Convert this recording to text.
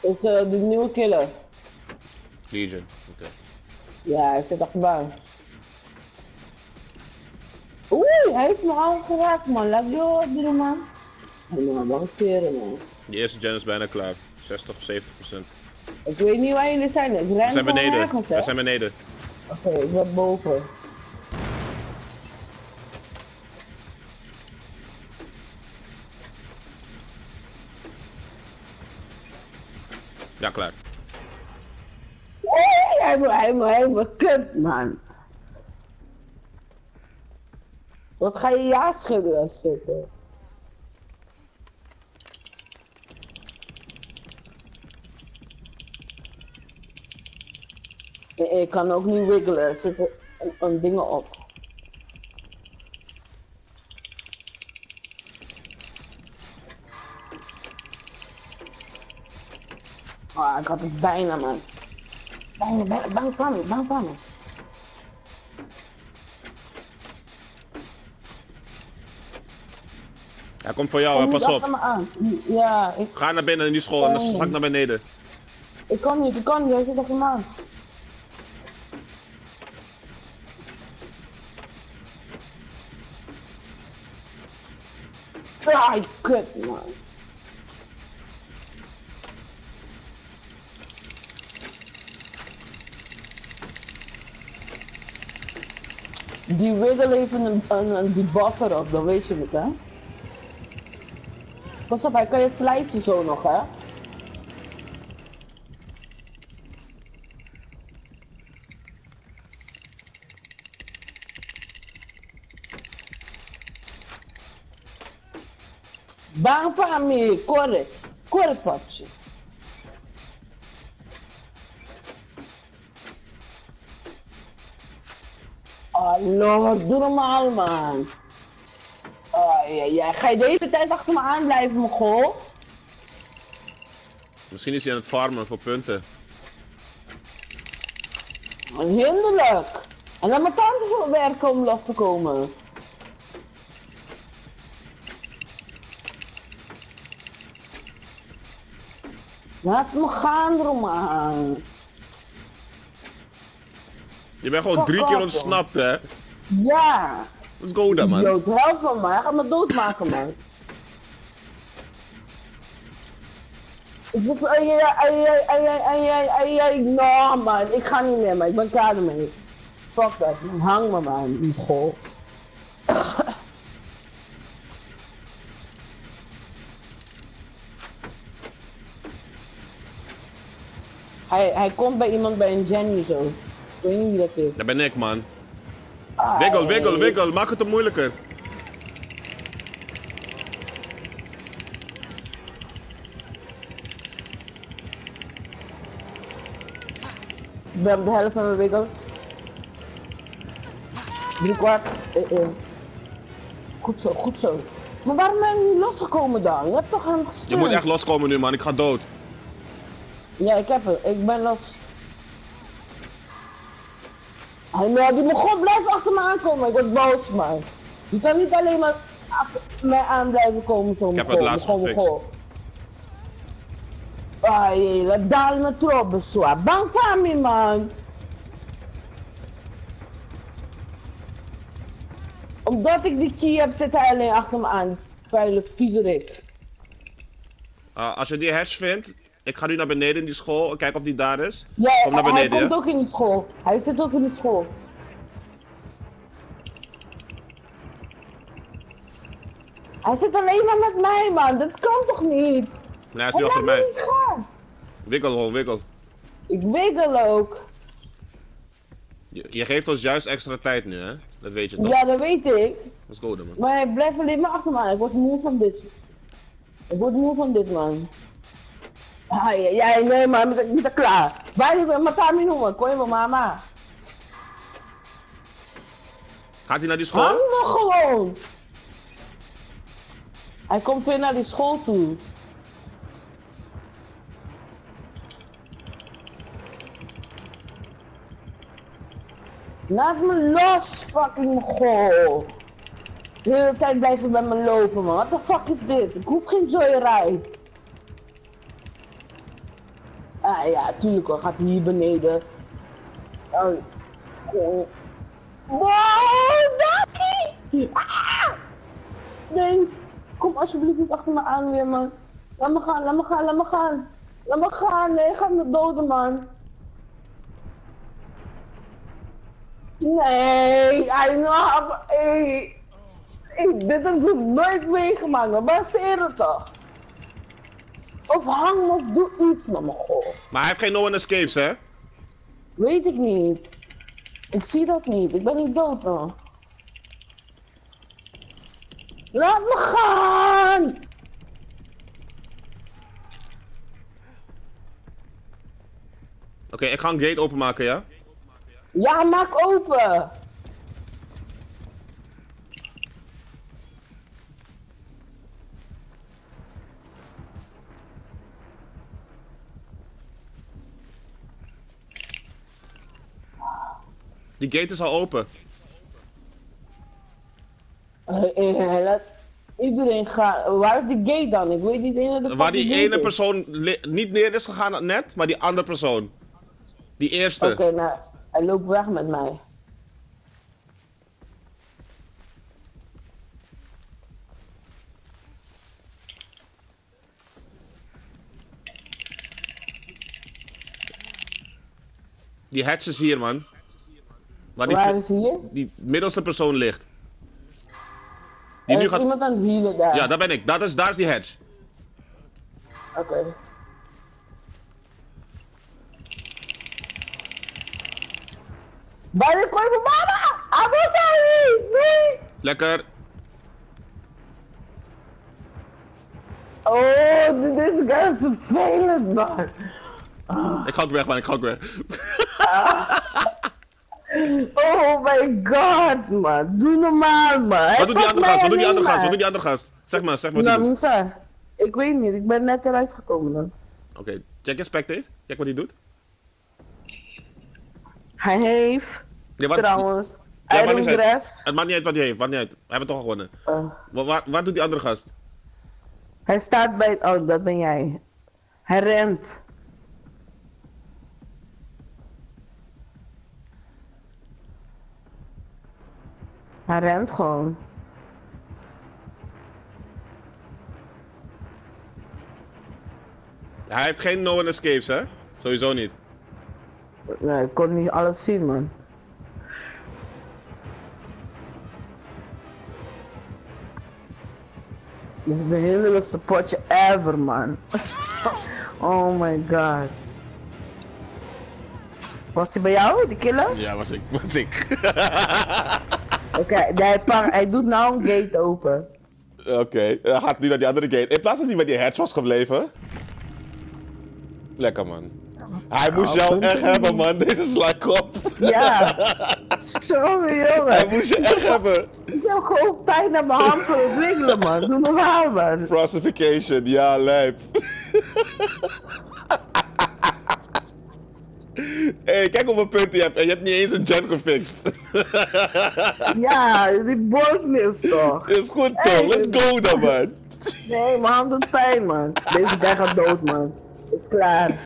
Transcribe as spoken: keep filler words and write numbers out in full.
is uh, de nieuwe killer. Legion, oké. Okay. Ja, hij zit achterbij. Oei, hij heeft me al geraakt, man. Laat je wat doen, man. Hij moet me balanceren, man. Die eerste gen is bijna klaar. zestig of zeventig procent. Ik weet niet waar jullie zijn. Ik ren We zijn beneden. Ergens, We zijn beneden. Oké, okay, ik ben boven. Ja, klaar. Hey, hij moet, hij moet, hij moet, kut, man. Wat ga je ja schudden als zitten? Ik kan ook niet wiggelen, er zitten een, een dingen op. Ah, ik had het bijna, man. Bijna, bijna, bang van me, bang van me. Hij komt voor jou, hè, pas op. Me aan. Ja, ik... Ga naar binnen in die school en dan ga ik naar beneden. Ik kan niet, ik kan niet, hij zit achter me aan. Ah, kut, man. Die wiggle even een, een, een die buffer op, dan weet je het, hè? Pas op, hij kan je slicen zo nog, hè? Bang van me, corre, corre, patje. Oh lord, doe normaal, man. Oh ja, ja, ga je de hele tijd achter me aan blijven, Mogol? Misschien is hij aan het farmen voor punten. Hinderlijk. En dan mijn tante voor werken om los te komen. Laat me gaan, Roman. Je bent gewoon drie keer ontsnapt, hè? Ja. Let's go dan, man. Jood, help me, man. Hij gaat me doodmaken, man. Ik zit... Ai, ai, ai, ai, ai, ai, ai, ai, no, man. Ik ga niet meer, man. Ik ben klaar ermee. Fuck dat, man. Hang me, man. Goh. Hij, hij komt bij iemand bij een Jenny zo. Ik weet niet wie dat is. Dat ben ik, man. Ah, Wiggle, wiggle, wiggle. Maak het hem moeilijker. Ik ben op de helft van mijn wiggle. Drie kwart. Eh, eh. Goed zo, goed zo. Maar waarom ben je niet losgekomen dan? Je hebt toch hem gestuurd? Je moet echt loskomen nu, man. Ik ga dood. Ja, ik heb het. Ik ben los. Hij nou, die Mogol blijft achter me aankomen. Ik word boos, man. Je kan niet alleen maar achter mij aan blijven komen zo. Ik heb het laatst gefixt. Ai, la dal me troppo sua. Bang van me, man. Omdat ik die key heb, zit hij alleen achter me aan. Vuile viezerik. Uh, als je die hatch vindt, ik ga nu naar beneden in die school. Kijk of die daar is. Ja, Kom naar beneden, hij komt ja? ook in die school. Hij zit ook in die school. Hij zit alleen maar met mij, man. Dat kan toch niet? Nee, hij is nu achter mij. Niet gaan. Wiggle gewoon, wiggle. Ik wiggle ook. Je, je geeft ons juist extra tijd nu, hè? Dat weet je toch? Ja, dat weet ik. Let's go dan, man. Maar hij blijft alleen maar achter me aan. Ik word moe van dit. Ik word moe van dit, man. Ah, ja, ja, nee, man. Ik ben er klaar. Wij zijn met Tami noemen. Kon je me, mama? Gaat hij naar die school? Hang me gewoon. Hij komt weer naar die school toe. Laat me los, fucking Mogol. De hele tijd blijven bij me lopen, man. What the fuck is dit? Ik hoef geen joyride. Ah ja, tuurlijk hoor, gaat hij hier beneden. Oh. Oh. Wow, Daki! Ah! Nee, kom alsjeblieft niet achter me aan weer, man. Laat me gaan, laat me gaan, laat me gaan. Laat me gaan, nee, ga me doden, man. Nee, I know, hey. Hey, dit heb ik nog nooit meegemaakt, maar baseer het toch. Of hang me of doe iets met me, goh. Maar hij heeft geen no one escapes, hè? Weet ik niet. Ik zie dat niet, ik ben niet dood nog. Laat me gaan! Oké, okay, ik ga een gate openmaken, ja? Ja, maak open! Die gate is al open. Hey, hey, hey, laat iedereen gaan. Waar is die gate dan? Ik weet niet eens de Waar die ene is. persoon niet neer is gegaan net, maar die andere persoon. Die eerste. Oké, okay, nou, hij loopt weg met mij. Die hatch is hier, man. Waar die, Waar is hier? Die middelste persoon ligt. Die Er nu is gaat... iemand aan het healen daar. Ja, daar ben ik. Dat is, daar is die hatch. Oké. Okay. Bij de kooi van mama! Abosari! Nee! Lekker. Oh, dit guy is vervelend, man. Ah. Ik ga ook weg, man. Ik ga ook weg. Ah. Oh my god, man. Doe normaal, man. Wat doet die andere gast? Wat doet die andere gast? Wat doet die andere gast? Zeg maar, zeg maar. Nou, Misa, ik weet niet. Ik ben net eruit gekomen dan. Oké, okay. Check je spectate. Kijk wat hij doet. Hij heeft, ja, wat, trouwens, ja, Iron Grasp. Het maakt niet uit wat hij heeft, maakt niet uit. We hebben toch al gewonnen. Uh, waar, waar, waar doet die andere gast? Hij staat bij, oh dat ben jij. Hij rent. Hij rent gewoon. Hij heeft geen no one escapes, hè? Sowieso niet. Nee, ik kon niet alles zien, man. Dit is de heerlijkste potje ever, man. Oh my god. Was hij bij jou, die killer? Ja, was ik. Was ik. Oké, okay, hij, hij doet nou een gate open. Oké, okay. Hij gaat nu naar die andere gate. In plaats dat hij bij die hatch was gebleven. Lekker, man. Hij moest jou echt hebben, man. Deze sla op. Ja. Sorry, jongen. Hij moest je echt hebben. Ik heb gewoon pijn naar mijn hand voor het wikkelen, man. Doe normaal, man. Frostfication, ja, lijp. Hé, hey, kijk hoeveel punten je hebt en je hebt niet eens een gen gefixt. Ja, die boordnis toch. Is goed toch, hey, let's go dan, man. Nee, mijn hand doet pijn, man. Deze guy gaat dood, man. Is klaar.